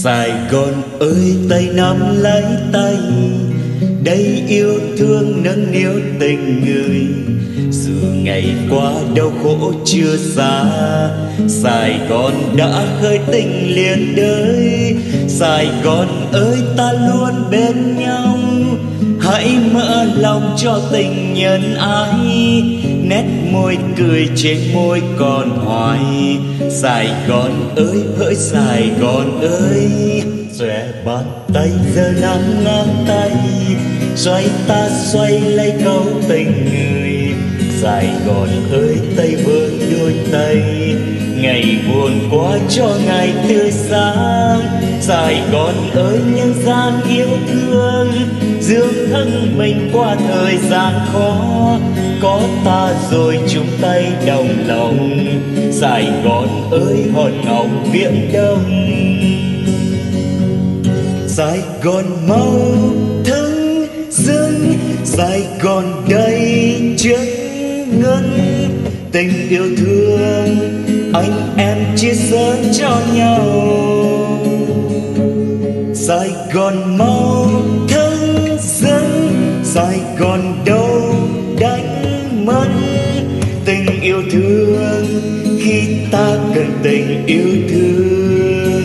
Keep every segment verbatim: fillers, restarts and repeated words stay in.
Sài Gòn ơi tay nắm lấy tay, đây yêu thương nâng niu tình người. Dù ngày qua đau khổ chưa xa, Sài Gòn đã khơi tình liền đời. Sài Gòn ơi ta luôn bên nhau, hãy mở lòng cho tình nhân ái. Nét môi cười trên môi còn hoài. Sài Gòn ơi hỡi Sài Gòn ơi, xòe bàn tay giờ nắm ngang tay, xoay ta xoay lấy câu tình người. Sài Gòn ơi tay vươn đôi tay, ngày buồn quá cho ngày tươi sáng. Sài Gòn ơi nhân gian yêu thương, dương thân mình qua thời gian khó. Có ta rồi chung tay đồng lòng, Sài Gòn ơi hòn ngọc viễn đông. Sài Gòn mau thắng dâng, Sài Gòn đầy chân ngân. Tình yêu thương anh em chia sẻ cho nhau. Sài Gòn mau thắng dâng, Sài Gòn đâu đánh mất. Tình yêu thương khi ta cần tình yêu thương.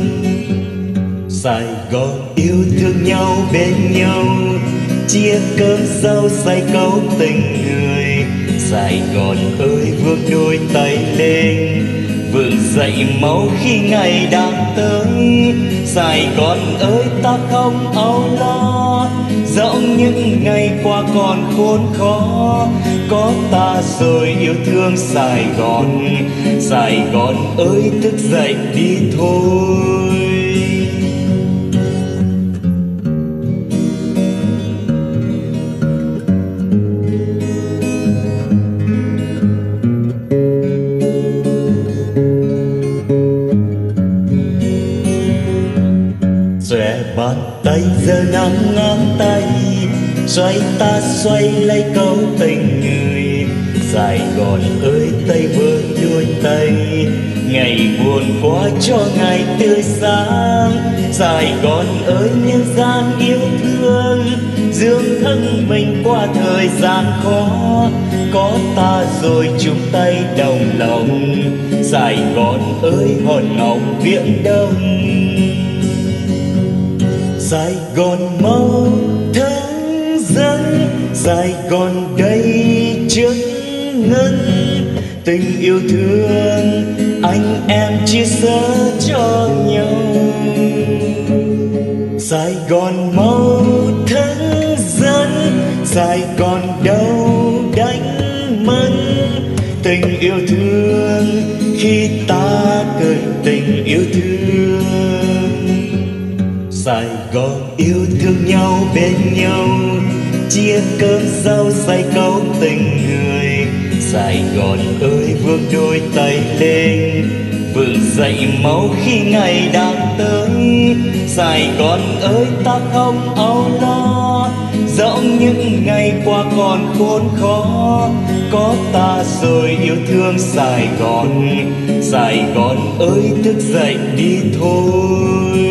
Sài Gòn yêu thương nhau bên nhau, chia cơm rau say câu tình người. Sài Gòn ơi vươn đôi tay lên, vươn dậy máu khi ngày đang tới. Sài Gòn ơi ta không âu lo, dẫu những ngày qua còn khốn khó. Có ta rồi yêu thương Sài Gòn, Sài Gòn ơi thức dậy đi thôi. Xòe bàn tay giờ nắm ngang tay, xoay ta xoay lấy câu tình người. Sài Gòn ơi tay vươn đôi tay, ngày buồn quá cho ngày tươi sáng. Sài Gòn ơi nhân gian yêu thương, dương thân mình qua thời gian khó. Có ta rồi chung tay đồng lòng, Sài Gòn ơi hòn ngọc viễn đông. Sài Gòn mau thắng dâng, Sài Gòn đầy chân ngân. Tình yêu thương anh em chia sẻ cho nhau. Sài Gòn mau thắng dâng, Sài Gòn đâu đánh mất. Tình yêu thương khi ta cần tình yêu thương. Sài Gòn yêu thương nhau bên nhau, chia cơm rau say câu tình người. Sài Gòn ơi vươn đôi tay lên, vươn dậy máu khi ngày đang tới. Sài Gòn ơi ta không âu lo, dẫu những ngày qua còn khốn khó. Có ta rồi yêu thương Sài Gòn, Sài Gòn ơi thức dậy đi thôi.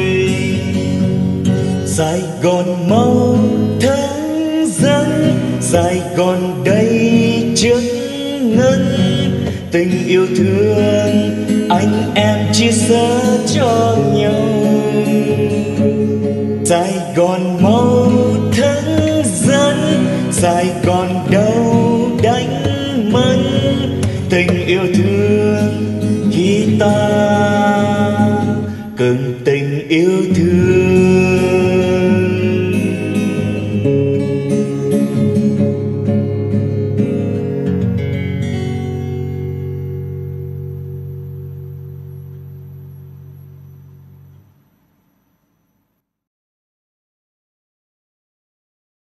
Sài Gòn mau thắng dâng, Sài Gòn đầy chân ngân. Tình yêu thương anh em chia sẻ cho nhau. Sài Gòn mau thắng dâng, Sài Gòn đâu đánh mất. Tình yêu thương khi ta cần tình yêu thương.